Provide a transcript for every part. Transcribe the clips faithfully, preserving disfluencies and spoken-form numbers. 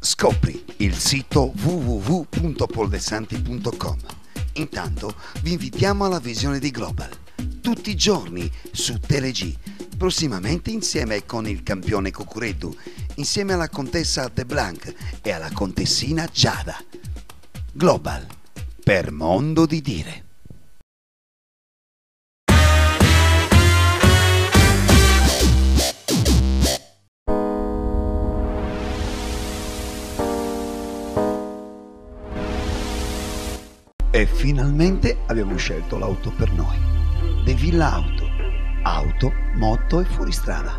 Scopri il sito w w w punto poldesanti punto com. Intanto vi invitiamo alla visione di Global, tutti i giorni su TeleG, prossimamente insieme con il campione Cucureddu, insieme alla contessa De Blanc e alla contessina Giada. Global, per mondo di dire. E finalmente abbiamo scelto l'auto per noi. De Villa Auto. Auto, moto e fuoristrada.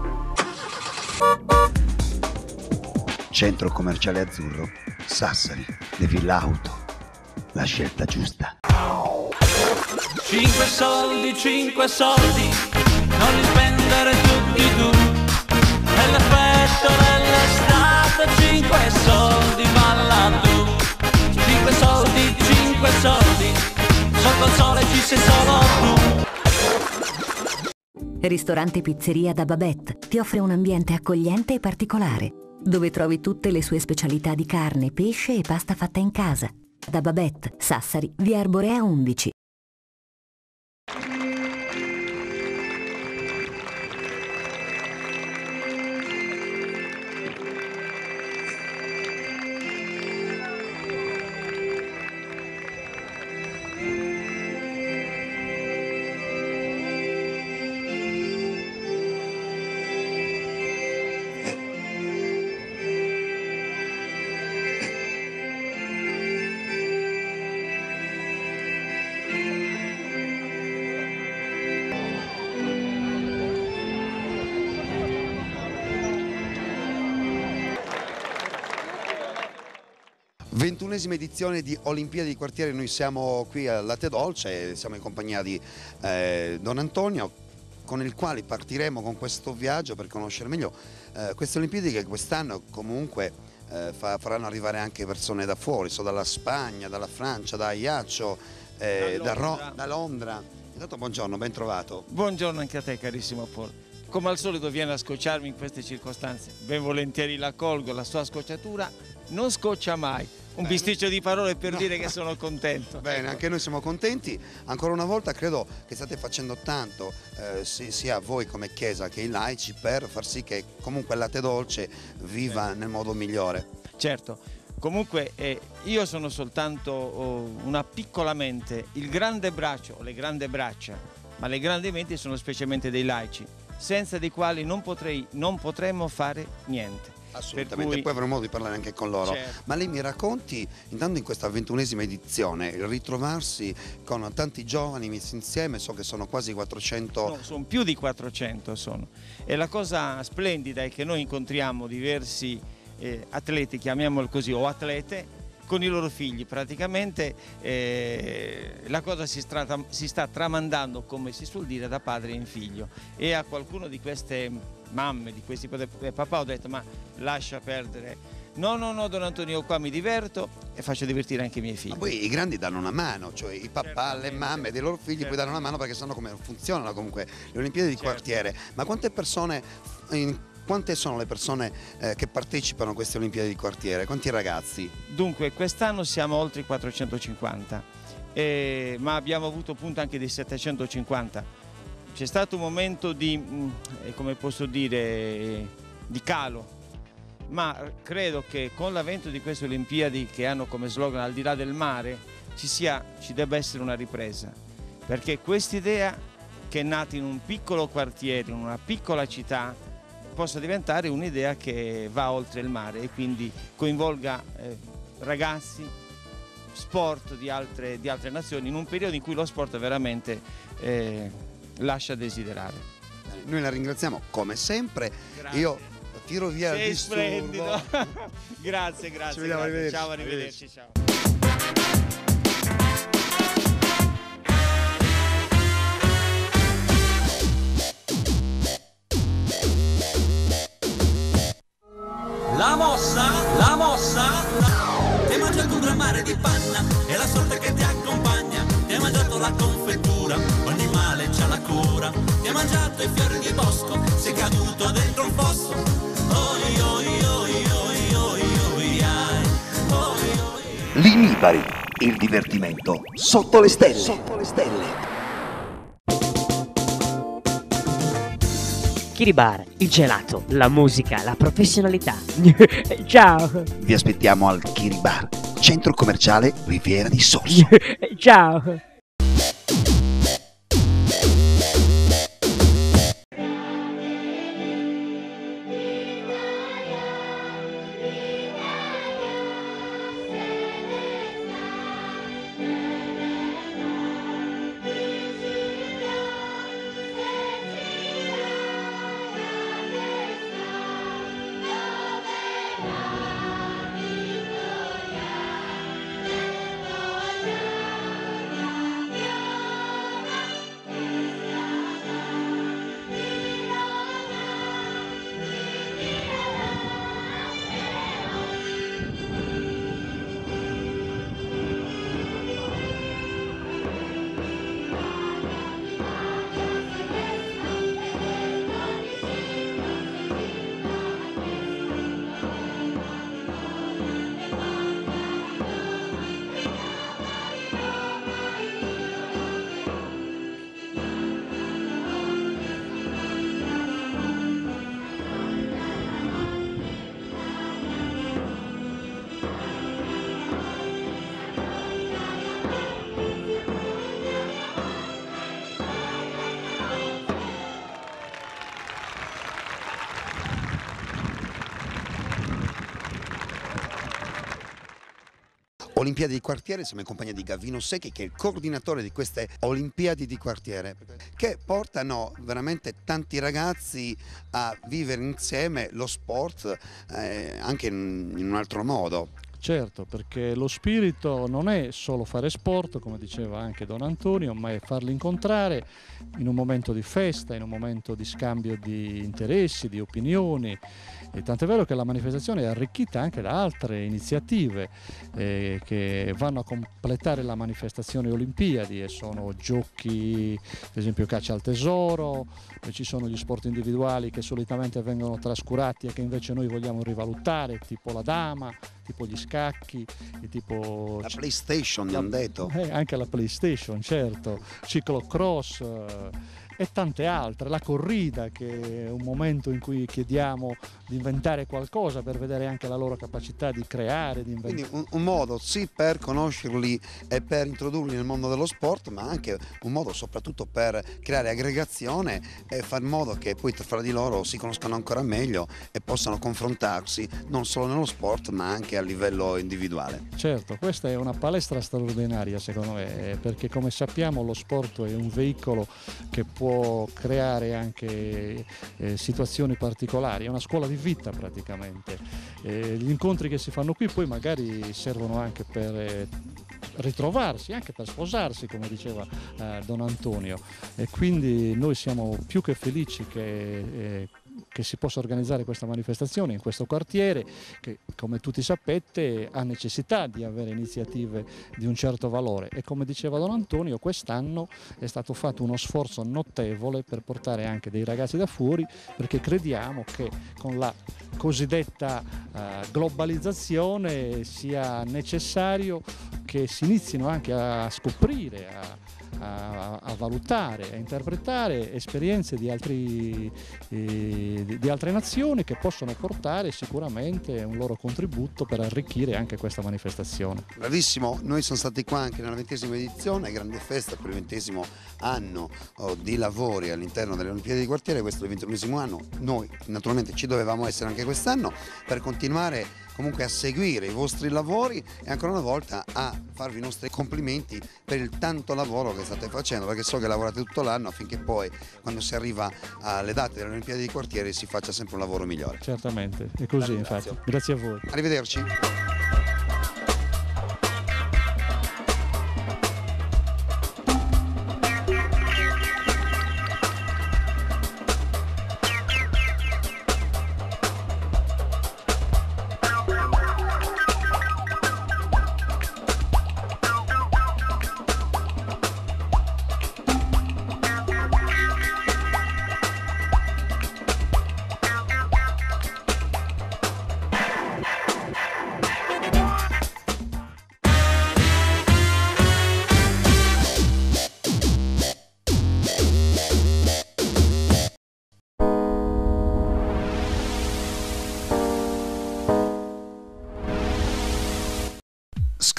Centro commerciale azzurro, Sassari, De Villa Auto. La scelta giusta. Cinque soldi, cinque soldi, non li spendere tutti tu. È l'effetto dell'estate, cinque soldi, balla tu. Cinque soldi, cinque soldi, sotto il sole ci sei solo tu. Ristorante Pizzeria da Babette ti offre un ambiente accogliente e particolare, dove trovi tutte le sue specialità di carne, pesce e pasta fatta in casa. Da Babette, Sassari, via Arborea undici. ventunesima edizione di Olimpiadi di quartiere, noi siamo qui al Latte Dolce, siamo in compagnia di eh, Don Antonio, con il quale partiremo con questo viaggio per conoscere meglio eh, queste Olimpiadi che quest'anno comunque eh, fa, faranno arrivare anche persone da fuori, so dalla Spagna, dalla Francia, da Ajaccio, eh, da, Londra. da Londra. Intanto buongiorno, ben trovato. Buongiorno anche a te carissimo Paul. Come al solito viene a scocciarmi in queste circostanze, ben volentieri la colgo, la sua scocciatura non scoccia mai. Un Bene. bisticcio di parole per no. dire che sono contento. Bene, anche noi siamo contenti. Ancora una volta credo che state facendo tanto, eh, sia voi come Chiesa che i laici, per far sì che comunque il Latte Dolce viva Bene. nel modo migliore. Certo, comunque eh, io sono soltanto oh, una piccola mente, il grande braccio o le grandi braccia, ma le grandi menti sono specialmente dei laici, senza dei quali non, potrei, non potremmo fare niente. Assolutamente, cui... poi avremo modo di parlare anche con loro. Certo. Ma lei mi racconti, intanto in questa ventunesima edizione, il ritrovarsi con tanti giovani messi insieme, so che sono quasi quattrocento. No, sono più di quattrocento sono. E la cosa splendida è che noi incontriamo diversi eh, atleti, chiamiamolo così, o atlete, con i loro figli. Praticamente eh, la cosa si, strata, si sta tramandando, come si suol dire, da padre in figlio. E a qualcuno di queste mamme, di questi papà ho detto: ma lascia perdere, no no no Don Antonio, qua mi diverto e faccio divertire anche i miei figli. Ma poi i grandi danno una mano, cioè i papà, le mamme dei loro figli Certamente. poi danno una mano, perché sanno come funzionano comunque le Olimpiadi di certo. quartiere. Ma quante persone, in, quante sono le persone eh, che partecipano a queste Olimpiadi di quartiere? Quanti ragazzi? Dunque quest'anno siamo oltre i quattrocentocinquanta, eh, ma abbiamo avuto appunto anche dei settecentocinquanta. C'è stato un momento di, come posso dire, di calo, ma credo che con l'avvento di queste Olimpiadi, che hanno come slogan al di là del mare, ci, sia, ci debba essere una ripresa, perché quest'idea che è nata in un piccolo quartiere, in una piccola città, possa diventare un'idea che va oltre il mare e quindi coinvolga eh, ragazzi, sport di altre, di altre nazioni, in un periodo in cui lo sport è veramente... Eh, lascia desiderare. Noi la ringraziamo come sempre. Grazie. Io tiro via Sei il disturbo. Splendido. grazie, grazie. Ci vediamo, grazie. arrivederci. Ciao, arrivederci. Ciao. La mossa, la mossa, ti hai mangiato un gran mare di panna e la sorte che ti accompagna, ti hai mangiato la confettura, ogni male c'ha la cura, ti hai mangiato i fiori di bosco, sei caduto dentro un fosso, oi oi oi oi oi oi Vinipari, il divertimento sotto le stelle. Sotto le stelle. Kiribar, il gelato, la musica, la professionalità. Ciao. Vi aspettiamo al Kiribar, centro commerciale Riviera di Sorso. Ciao. Olimpiadi di quartiere, siamo in compagnia di Gavino Secchi, che è il coordinatore di queste Olimpiadi di quartiere, che portano veramente tanti ragazzi a vivere insieme lo sport eh, anche in, in un altro modo. Certo, perché lo spirito non è solo fare sport, come diceva anche Don Antonio, ma è farli incontrare in un momento di festa, in un momento di scambio di interessi, di opinioni. E tant'è vero che la manifestazione è arricchita anche da altre iniziative eh, che vanno a completare la manifestazione Olimpiadi, e sono giochi, ad esempio caccia al tesoro, ci sono gli sport individuali che solitamente vengono trascurati e che invece noi vogliamo rivalutare, tipo la dama, tipo gli scacchi, e tipo la PlayStation, mi hanno detto. Eh, anche la PlayStation, certo, ciclocross eh, e tante altre, la corrida, che è un momento in cui chiediamo di inventare qualcosa per vedere anche la loro capacità di creare, di inventare. Quindi un, un modo sì per conoscerli e per introdurli nel mondo dello sport, ma anche un modo soprattutto per creare aggregazione e far in modo che poi fra di loro si conoscano ancora meglio e possano confrontarsi non solo nello sport ma anche a livello individuale. Certo, questa è una palestra straordinaria secondo me, perché come sappiamo lo sport è un veicolo che può creare anche eh, situazioni particolari, è una scuola di vita praticamente. Eh, gli incontri che si fanno qui poi magari servono anche per eh, ritrovarsi, anche per sposarsi, come diceva eh, Don Antonio, e quindi noi siamo più che felici che eh, che si possa organizzare questa manifestazione in questo quartiere che, come tutti sapete, ha necessità di avere iniziative di un certo valore, e come diceva Don Antonio, quest'anno è stato fatto uno sforzo notevole per portare anche dei ragazzi da fuori, perché crediamo che con la cosiddetta uh, globalizzazione sia necessario che si inizino anche a scoprire, a A, a valutare, a interpretare esperienze di, altri, eh, di altre nazioni che possono portare sicuramente un loro contributo per arricchire anche questa manifestazione. Bravissimo, noi siamo stati qua anche nella ventesima edizione, grande festa per il ventesimo anno oh, di lavori all'interno delle Olimpiadi di quartiere, questo è il ventunesimo anno, noi naturalmente ci dovevamo essere anche quest'anno per continuare comunque a seguire i vostri lavori e ancora una volta a farvi i nostri complimenti per il tanto lavoro che state facendo, perché so che lavorate tutto l'anno affinché poi quando si arriva alle date delle Olimpiadi di quartiere si faccia sempre un lavoro migliore. Certamente, è così infatti. Grazie a voi. Arrivederci.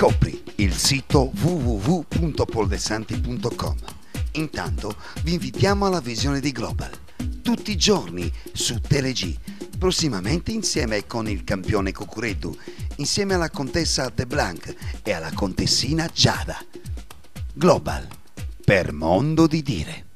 Scopri il sito w w w punto poldesanti punto com. Intanto vi invitiamo alla visione di Global, tutti i giorni su TeleG, prossimamente insieme con il campione Cucureddu, insieme alla contessa De Blanc e alla contessina Giada. Global, per mondo di dire.